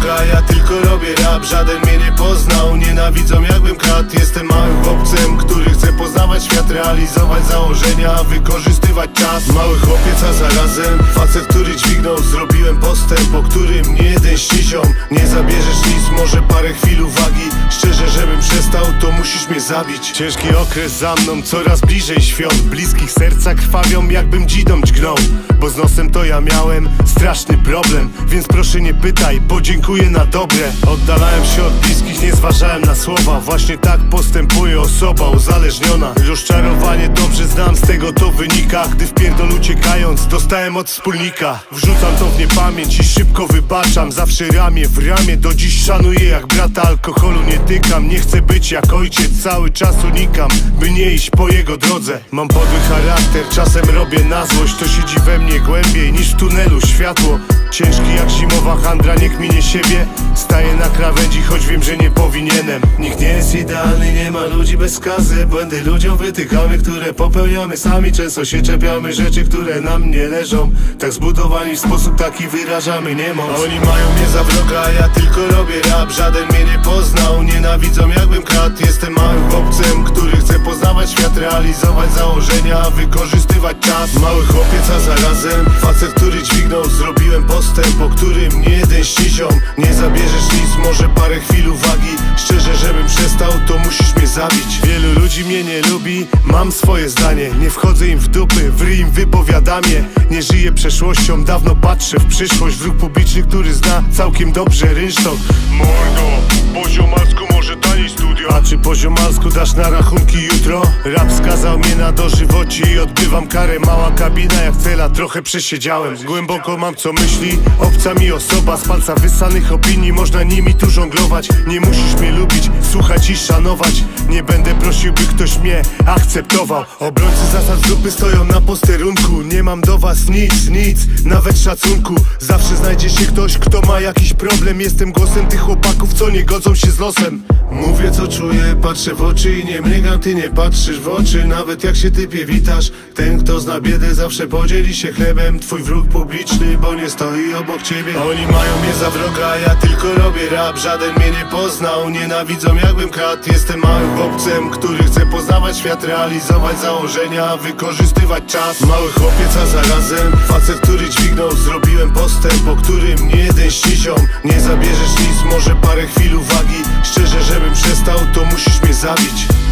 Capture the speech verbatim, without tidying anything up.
wroga, ja tylko robię rap. Żaden mnie nie poznał, nienawidzą jakbym kradł. Jestem małym chłopcem, który chce poznawać świat, realizować założenia, wykorzystywać czas. Mały chłopiec, a zarazem facet, który dźwignął. Zrobiłem postęp, o którym nie jeden ścizią. Nie zabierzesz nic, może parę chwil uwagi. Szczerze, żebym przestał, to musisz mnie zabić. Ciężki okres za mną, coraz bliżej świąt. Bliskich serca krwawią, jakbym dzidą dźgnął. Bo z nosem to ja miałem straszny problem. Więc proszę nie pytaj, podziękuję na dobre. Oddalałem się od bliskich, nie zważałem na słowa. Właśnie tak postępuje osoba uzależniona. Rozczarowanie dobrze znam, z tego to wynika. Gdy w pierdol uciekając, dostałem od wspólnika. Wrzucam to w niepamięć i szybko wybaczam. Zawsze ramię w ramię, do dziś szanuję jak brata. Alkoholu nie tykam, nie chcę być jak ojciec. Cały czas unikam, by nie iść po jego drodze. Mam podły charakter, czasem robię na złość. To siedzi we mnie głębiej niż w tunelu światło. Ciężki jak zimowa handra, niech minie siebie. Staję na krawędzi, choć wiem, że nie powinienem. Nikt nie jest idealny, nie ma ludzi bez skazy. Błędy ludziom wytykamy, które popełniamy sami. Często się czepiamy rzeczy, które nam nie leżą. Tak zbudowani w sposób taki wyrażamy niemoc. Oni mają mnie za wroga, a ja tylko robię rap. Żaden mnie nie poznał, nienawidzą jakbym kradł. Jestem małym chłopcem, który chce poznawać świat, realizować założenia, wykorzystywać czas. Mały chłopiec, a zarazem facet, który dźwignął. Zrobiłem postęp, o którym nie jeden ścizią. Nie zabierzesz nic, może parę chwil uwagi. Szczerze, żebym przestał, to musisz mnie zabić. Wielu ludzi mnie nie lubi, mam swoje zdanie. Nie wchodzę im w dupy, w ryj im wypowiadam je. Nie żyję przeszłością, dawno patrzę w przyszłość. Wróg publiczny, który zna całkiem dobrze rynsztok. Mordo, po ziomalsku może taniej studio. A czy po ziomalsku dasz na rachunki jutro? Rap skazał mnie na dożywocie i odbywam karę. Mała kabina jak cela, trochę przesiedziałem. Głęboko mam co myśli, obca mi osoba. Z palca wysanych opinii, można nimi tu żonglować. Nie musisz mnie lubić, słuchać i szanować. Nie będę prosił, by ktoś mnie akceptował. Obrońcy zasad grupy stoją na posterunku. Nie mam do was nic, nic, nawet szacunku. Zawsze znajdzie się ktoś, kto ma jakiś problem. Jestem głosem tych chłopaków, co nie godzą się z losem. Mówię co czuję, patrzę w oczy i nie mrygam. Ty nie patrzysz w oczy, nawet jak się typie witasz. Ten kto zna biedę zawsze podzieli się chlebem. Twój wróg publiczny, bo nie stoi obok ciebie. Oni mają mnie za wroga, a ja tylko robię rap. Żaden mnie nie poznał, nienawidzą jakbym kradł. Jestem małym chłopcem, który chce poznawać świat, realizować założenia, wykorzystywać czas. Mały chłopiec, a zarazem facet, który dźwignął. Zrobiłem postęp, o którym nie jeden ścizią. Nie zabierzesz nic, może parę chwil uwagi. Szczerze, żebym przestał, to musisz mnie zabić.